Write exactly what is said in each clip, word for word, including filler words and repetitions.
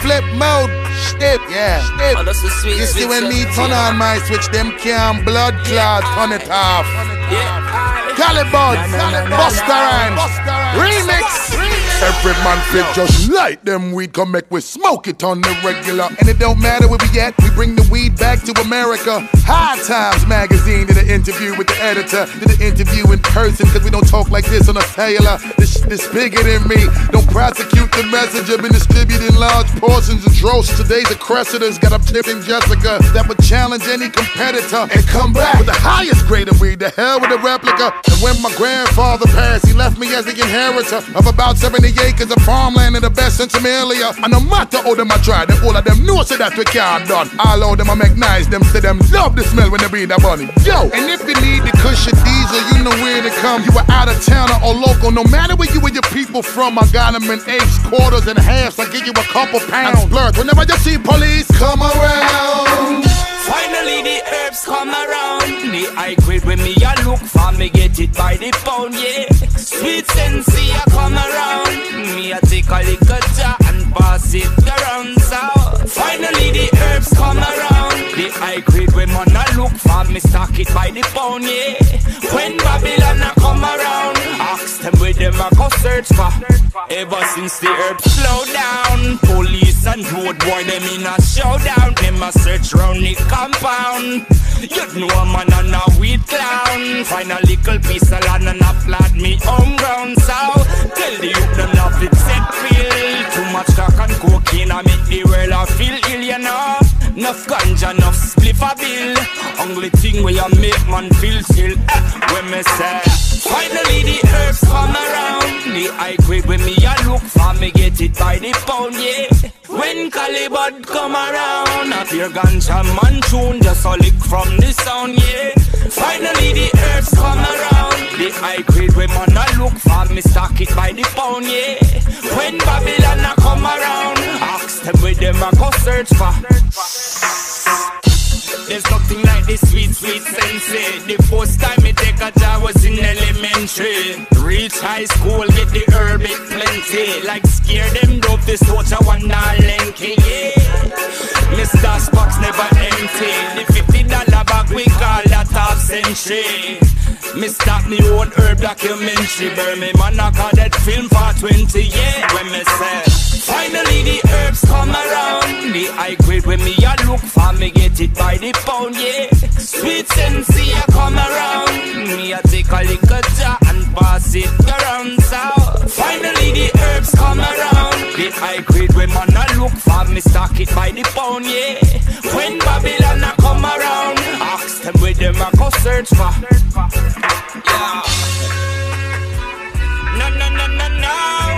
flip mode. Step, yeah, step. Oh, that's so sweet. You see sweet, when so me turn yeah. on my switch, them can't blood clot, turn it off. Yeah. Collie Buddz, Busta Rhymes, remix. Every man fit just light them weed, come make we smoke it on the regular. And it don't matter where we at, we bring the weed back to America. High Times magazine did an interview with the editor, did an interview in person, cause we don't talk like this on a cellular. This, this bigger than me, don't prosecute the message. I've been distributing large portions of dross. Today's the creditors got up tipping Jessica that would challenge any competitor and come back with the highest grade of weed. The hell with the replica. And when my grandfather passed, he left me as the inheritor of about seventy acres of farmland in the best sense of Amelia. And no matter how them I tried, and all of them know say that we can't done. All of them I make nice, them say them love the smell when they breathe that bunny. Yo, and if you need the cushion diesel, you know where to come. You are out of town or local, no matter where you and your people from. I got them in eighths, quarters, and halves. I give you a couple pounds. Blurred whenever you see police come around. Finally the herbs come around. The high grade when me a look for, me get it by the pound, yeah. Sweet sensei a come around. Me a take a little jar and pass it around. So finally the herbs come around. The high grade when man a look for, me stock it by the pound, yeah. When Babylon a come around, ask them where them a go search for. Ever since the herbs slow down, police and road boy them in a showdown. Them a search round the compound. You know a man and a weed clown. Find a little piece of land and a flat me home ground. So tell the youth them love it set feel. Too much crack and cocaine I make the world I feel ill, you know. Enough ganja, enough spliff a bill. Only thing where you make man feel chill, eh, when me say finally the herbs come around. The high grade when me a look for, me get it by the pound, yeah. When Collie Buddz come around, a pure ganja man tune, just a lick from the sound, yeah. Finally the herbs come around. The high grade when man a look for, me stock it by the pound, yeah. When Babylon a come around, ask them where them a go search for. There's nothing like this sweet, sweet sensei. The first time me take a job was in elementary. Reach high school, get the herb it plenty. Like scare them dope, this torch a one dollar lanky, yeah. Mister Spock's never empty. The fifty dollar bag we call that half century. Me stop me own herb documentary. Burn me man I call that film for twenty, yeah. When me say finally the herbs come around. The high grade when me a look for, me get it by the pound, yeah. Sweet sensei a come around. Me a take a little jar and pass it around. So finally the herbs come around. The high grade when man a look for, me stock it by the pound, yeah. When Babylon a come around, ask them where them a go search for. Yeah. No, no, no, no, no.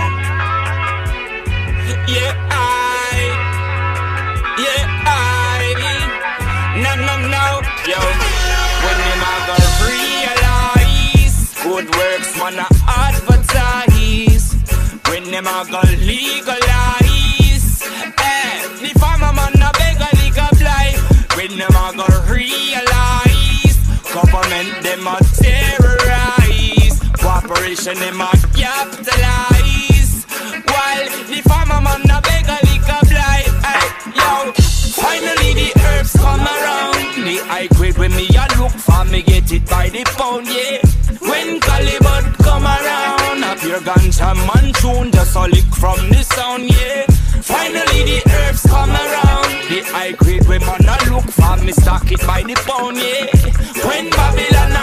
Yeah, I. Yeah, I. No, no, no. Yo, when them a go realize good works man a advertise. When them a go legalize, eh, the farmer man a beg a legal fly. When them a go realize government them a terrorize. Cooperation them a capitalize. While the farmer man a beg a legal fly. Hey, yo, finally the herbs come around. The high grade when me a look for, me get it by the pound, yeah. When Collie Buddz come around, a pure ganja man tune, just a lick from the sound, yeah. Finally the herbs come around. The high grade when man a look for, me stock it by the pound, yeah. When Babylon